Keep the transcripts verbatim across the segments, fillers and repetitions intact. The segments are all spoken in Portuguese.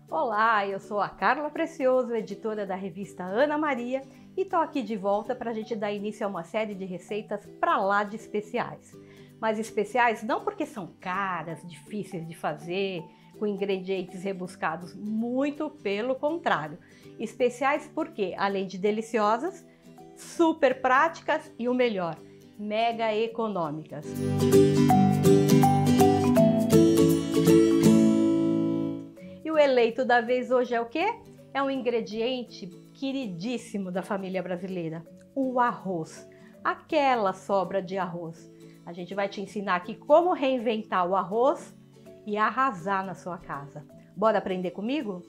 Olá, eu sou a Carla Precioso, editora da revista Ana Maria, e tô aqui de volta para a gente dar início a uma série de receitas pra lá de especiais. Mas especiais não porque são caras, difíceis de fazer, com ingredientes rebuscados, muito pelo contrário. Especiais porque, além de deliciosas, super práticas e o melhor, mega econômicas. E o eleito da vez hoje é o quê? É um ingrediente queridíssimo da família brasileira, o arroz. Aquela sobra de arroz. A gente vai te ensinar aqui como reinventar o arroz e arrasar na sua casa. Bora aprender comigo?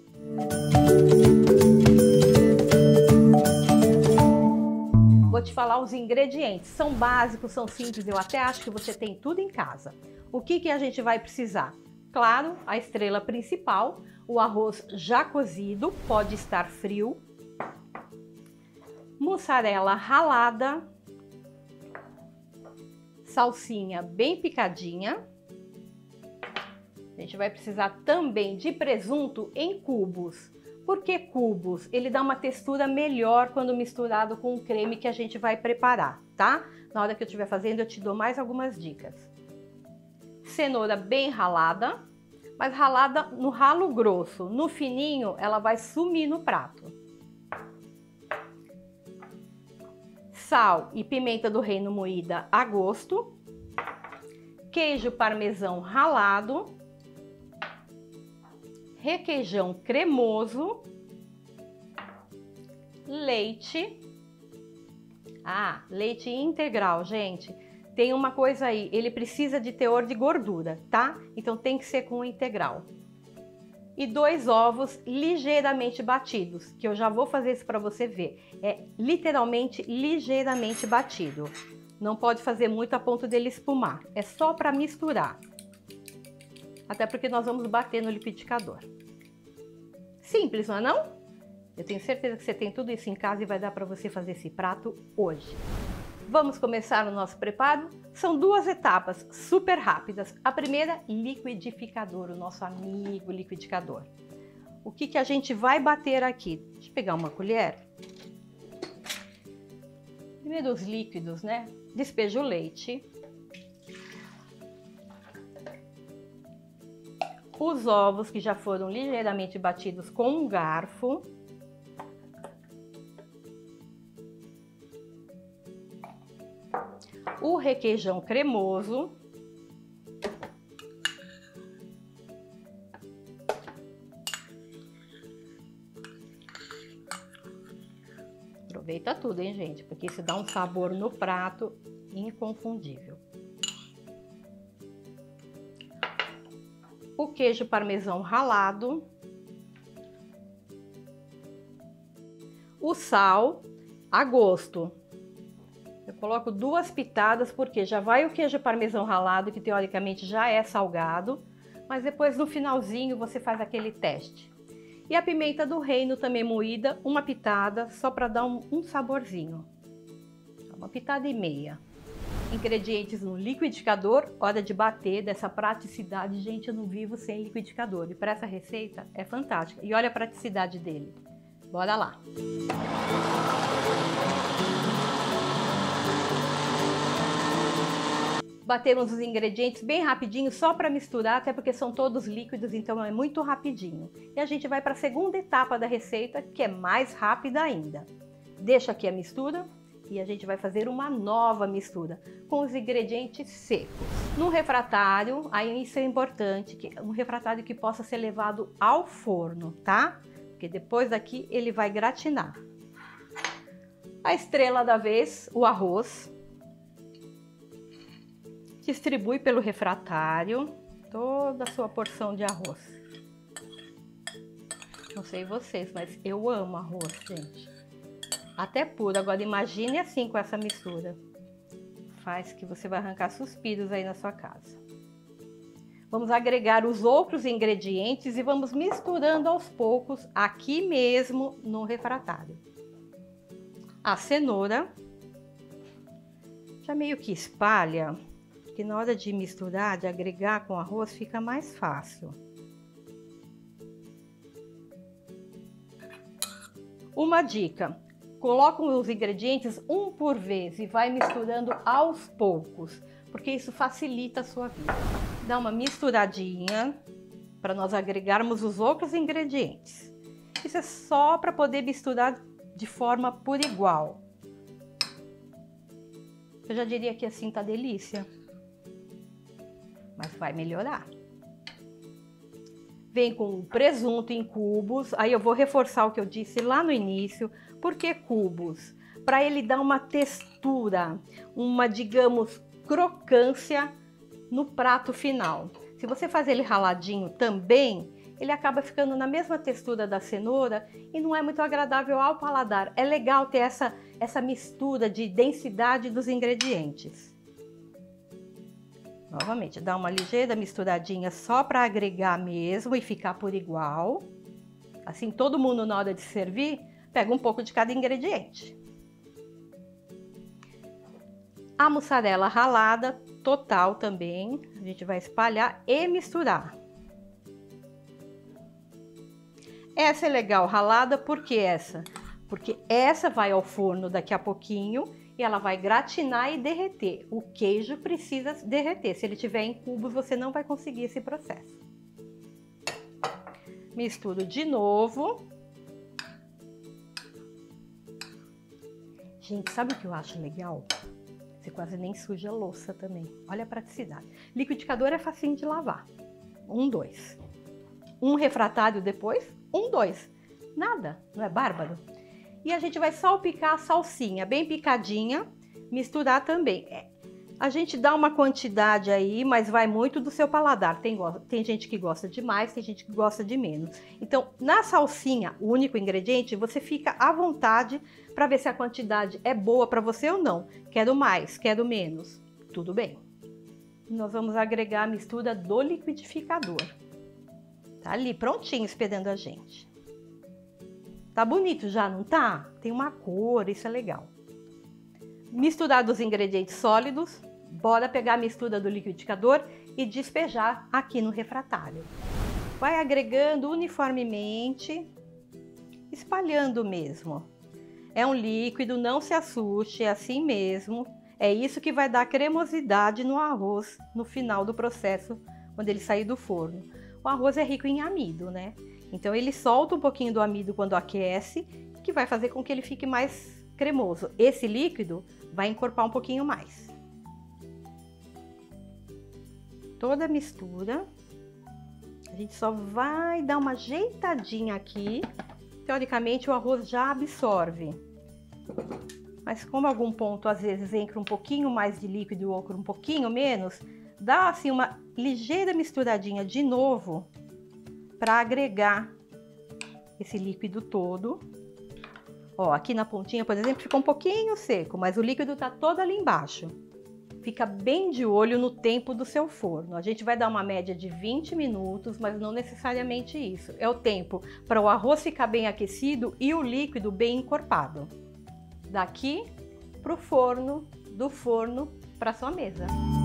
Vou te falar os ingredientes. São básicos, são simples, eu até acho que você tem tudo em casa. O que que a gente vai precisar? Claro, a estrela principal, o arroz já cozido, pode estar frio, mussarela ralada, salsinha bem picadinha. A gente vai precisar também de presunto em cubos. Por que cubos? Ele dá uma textura melhor quando misturado com o creme que a gente vai preparar, tá? Na hora que eu estiver fazendo eu te dou mais algumas dicas. Cenoura bem ralada, mas ralada no ralo grosso. No fininho ela vai sumir no prato. Sal e pimenta do reino moída a gosto. Queijo parmesão ralado. Requeijão cremoso. Leite. Ah, leite integral, gente. Tem uma coisa aí, ele precisa de teor de gordura, tá? Então tem que ser com integral. E dois ovos ligeiramente batidos, que eu já vou fazer isso para você ver. É literalmente ligeiramente batido. Não pode fazer muito a ponto dele espumar. É só para misturar. Até porque nós vamos bater no liquidificador. Simples, não é não? Eu tenho certeza que você tem tudo isso em casa e vai dar para você fazer esse prato hoje. Vamos começar o nosso preparo? São duas etapas super rápidas. A primeira, liquidificador, o nosso amigo liquidificador. O que que a gente vai bater aqui? Deixa eu pegar uma colher. Primeiro os líquidos, né? Despejo o leite. Os ovos que já foram ligeiramente batidos com um garfo. O requeijão cremoso. Aproveita tudo, hein, gente? Porque isso dá um sabor no prato inconfundível. O queijo parmesão ralado. O sal a gosto. Eu coloco duas pitadas porque já vai o queijo parmesão ralado, que teoricamente já é salgado, mas depois no finalzinho você faz aquele teste. E a pimenta do reino também moída, uma pitada, só para dar um, um saborzinho. Uma pitada e meia. Ingredientes no liquidificador, hora de bater, dessa praticidade. Gente, eu não vivo sem liquidificador. E para essa receita é fantástica. E olha a praticidade dele. Bora lá! Batemos os ingredientes bem rapidinho, só para misturar, até porque são todos líquidos, então é muito rapidinho. E a gente vai para a segunda etapa da receita, que é mais rápida ainda. Deixa aqui a mistura e a gente vai fazer uma nova mistura com os ingredientes secos. No refratário, aí isso é importante, que um refratário que possa ser levado ao forno, tá? Porque depois daqui ele vai gratinar. A estrela da vez, o arroz. Distribui pelo refratário toda a sua porção de arroz. Não sei vocês, mas eu amo arroz, gente. Até puro. Agora imagine assim com essa mistura. Faz que você vai arrancar suspiros aí na sua casa. Vamos agregar os outros ingredientes e vamos misturando aos poucos aqui mesmo no refratário. A cenoura. Já meio que espalha. Que na hora de misturar, de agregar com arroz, fica mais fácil. Uma dica, coloca os ingredientes um por vez e vai misturando aos poucos, porque isso facilita a sua vida. Dá uma misturadinha para nós agregarmos os outros ingredientes. Isso é só para poder misturar de forma por igual. Eu já diria que assim tá delícia, mas vai melhorar. Vem com presunto em cubos, aí eu vou reforçar o que eu disse lá no início. Por que cubos? Para ele dar uma textura, uma, digamos, crocância no prato final. Se você fazer ele raladinho também, ele acaba ficando na mesma textura da cenoura e não é muito agradável ao paladar. É legal ter essa, essa mistura de densidade dos ingredientes. Novamente, dá uma ligeira misturadinha só para agregar mesmo e ficar por igual. Assim, todo mundo na hora de servir, pega um pouco de cada ingrediente. A mussarela ralada, total também, a gente vai espalhar e misturar. Essa é legal ralada, por que essa? Porque essa vai ao forno daqui a pouquinho e ela vai gratinar e derreter. O queijo precisa derreter. Se ele tiver em cubos, você não vai conseguir esse processo. Misturo de novo. Gente, sabe o que eu acho legal? Você quase nem suja a louça também. Olha a praticidade. Liquidificador é facinho de lavar. Um, dois. Um refratário depois, um, dois. Nada, não é bárbaro? E a gente vai salpicar a salsinha bem picadinha, misturar também. A gente dá uma quantidade aí, mas vai muito do seu paladar. Tem, tem gente que gosta de mais, tem gente que gosta de menos. Então, na salsinha, o único ingrediente, você fica à vontade para ver se a quantidade é boa para você ou não. Quero mais, quero menos. Tudo bem. Nós vamos agregar a mistura do liquidificador. Tá ali, prontinho, esperando a gente. Tá bonito já, não tá? Tem uma cor, isso é legal. Misturar os ingredientes sólidos, bora pegar a mistura do liquidificador e despejar aqui no refratário. Vai agregando uniformemente, espalhando mesmo. É um líquido, não se assuste, é assim mesmo. É isso que vai dar cremosidade no arroz no final do processo, quando ele sair do forno. O arroz é rico em amido, né? Então ele solta um pouquinho do amido quando aquece, que vai fazer com que ele fique mais cremoso. Esse líquido vai encorpar um pouquinho mais. Toda a mistura. A gente só vai dar uma ajeitadinha aqui. Teoricamente o arroz já absorve. Mas como algum ponto às vezes entra um pouquinho mais de líquido e o outro um pouquinho menos, dá assim uma ligeira misturadinha de novo para agregar esse líquido todo. Ó, aqui na pontinha, por exemplo, ficou um pouquinho seco, mas o líquido tá todo ali embaixo. Fica bem de olho no tempo do seu forno. A gente vai dar uma média de vinte minutos, mas não necessariamente isso. É o tempo para o arroz ficar bem aquecido e o líquido bem encorpado. Daqui pro forno, do forno para sua mesa.